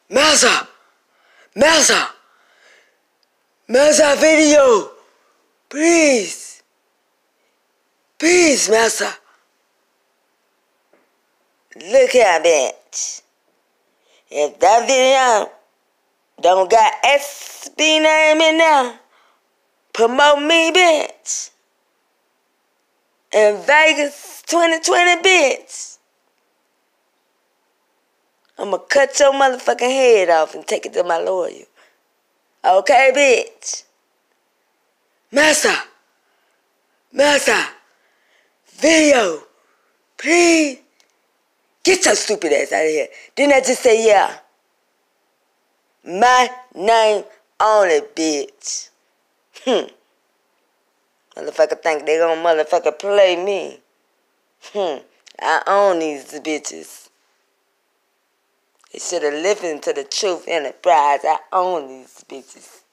Massa! Massa! Massa video! Please! Please, Massa! Look here, bitch. If that video don't got SB name in there, promote me, bitch. In Vegas 2020, bitch. I'ma cut your motherfucking head off and take it to my lawyer. Okay, bitch? Massa! Massa! Video! Please! Get your stupid ass out of here. Didn't I just say yeah? My name only, bitch. Motherfucker think they gonna motherfucker play me. I own these bitches. They should have listened to the truth and the prize. I own these bitches.